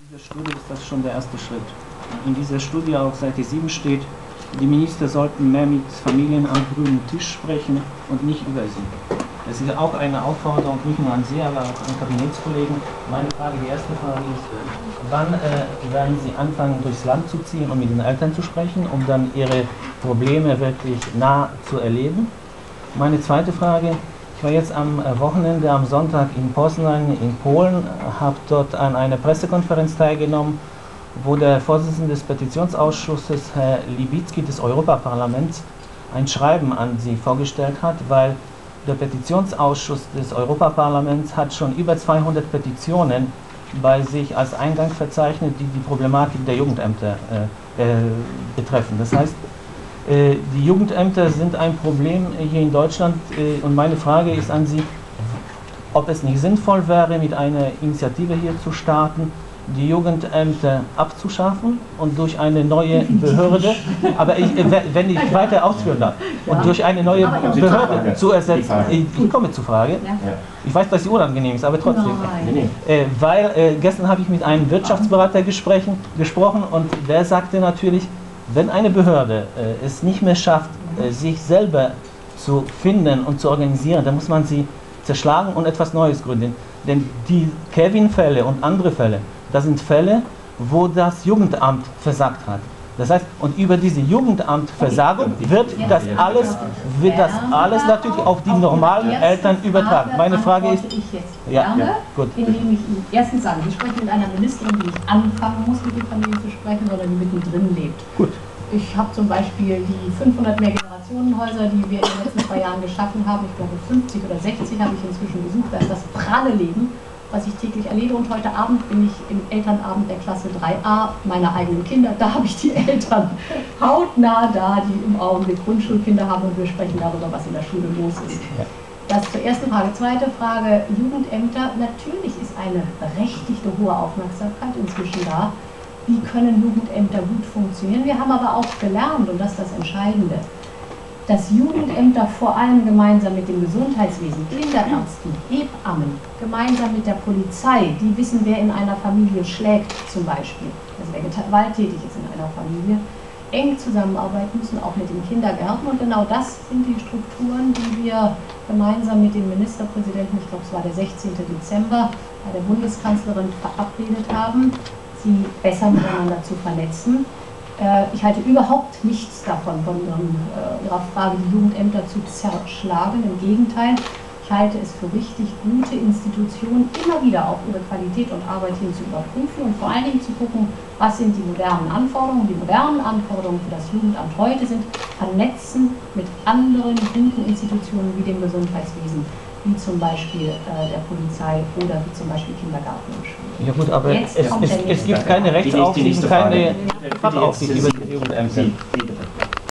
In dieser Studie ist das schon der erste Schritt. In dieser Studie auf Seite 7 steht, die Minister sollten mehr mit Familien am grünen Tisch sprechen und nicht über sie. Das ist auch eine Aufforderung, nicht nur an Sie, aber auch an Kabinettskollegen. Meine Frage, die erste Frage ist, wann werden Sie anfangen, durchs Land zu ziehen und mit den Eltern zu sprechen, um dann Ihre Probleme wirklich nah zu erleben? Meine zweite Frage, ich war jetzt am Wochenende, am Sonntag in Poznań in Polen, habe dort an einer Pressekonferenz teilgenommen, wo der Vorsitzende des Petitionsausschusses, Herr Libicki des Europaparlaments, ein Schreiben an Sie vorgestellt hat, weil der Petitionsausschuss des Europaparlaments hat schon über 200 Petitionen bei sich als Eingang verzeichnet, die die Problematik der Jugendämter betreffen. Das heißt, die Jugendämter sind ein Problem hier in Deutschland und meine Frage ist an Sie, ob es nicht sinnvoll wäre, mit einer Initiative hier zu starten, die Jugendämter abzuschaffen und durch eine neue Behörde, aber wenn ich weiter ausführen darf, und durch eine neue Behörde zu ersetzen, ich komme zur Frage, ich weiß, dass sie unangenehm ist, aber trotzdem, weil gestern habe ich mit einem Wirtschaftsberater gesprochen und der sagte natürlich, wenn eine Behörde es nicht mehr schafft, sich selber zu finden und zu organisieren, dann muss man sie zerschlagen und etwas Neues gründen. Denn die Kevin-Fälle und andere Fälle, das sind Fälle, wo das Jugendamt versagt hat. Das heißt, und über diese Jugendamtversagung wird das alles natürlich auf die normalen Eltern übertragen. Meine Frage ist, indem ich Ihnen erstens sage, ich spreche mit einer Ministerin, die nicht anfangen muss, mit den Familien zu sprechen, sondern die mittendrin lebt. Gut. Ich habe zum Beispiel die 500 Mehrgenerationenhäuser, die wir in den letzten 2 Jahren geschaffen haben, ich glaube 50 oder 60 habe ich inzwischen besucht, da ist das pralle Leben, was ich täglich erlebe, und heute Abend bin ich im Elternabend der Klasse 3a meiner eigenen Kinder, da habe ich die Eltern hautnah da, die im Augenblick Grundschulkinder haben, und wir sprechen darüber, was in der Schule los ist. Das zur ersten Frage. Zweite Frage, Jugendämter, natürlich ist eine berechtigte hohe Aufmerksamkeit inzwischen da. Wie können Jugendämter gut funktionieren? Wir haben aber auch gelernt, und das ist das Entscheidende, dass Jugendämter vor allem gemeinsam mit dem Gesundheitswesen, Kinderärzten, Hebammen, gemeinsam mit der Polizei, die wissen, wer in einer Familie schlägt zum Beispiel, also wer gewalttätig ist in einer Familie, eng zusammenarbeiten müssen, auch mit den Kindergärten. Und genau das sind die Strukturen, die wir gemeinsam mit dem Ministerpräsidenten, ich glaube es war der 16. Dezember, bei der Bundeskanzlerin verabredet haben, sie besser miteinander zu vernetzen. Ich halte überhaupt nichts davon, von Ihrer Frage, die Jugendämter zu zerschlagen. Im Gegenteil, ich halte es für wichtig, gute Institutionen immer wieder auf ihre Qualität und Arbeit hin zu überprüfen und vor allen Dingen zu gucken, was sind die modernen Anforderungen. Die modernen Anforderungen für das Jugendamt heute sind vernetzen mit anderen guten Institutionen wie dem Gesundheitswesen, wie zum Beispiel der Polizei oder wie zum Beispiel Kindergarten und Schule. Ja gut, aber es gibt keine Rechtsaufsicht, keine Fachaufsicht über die Jugendämter.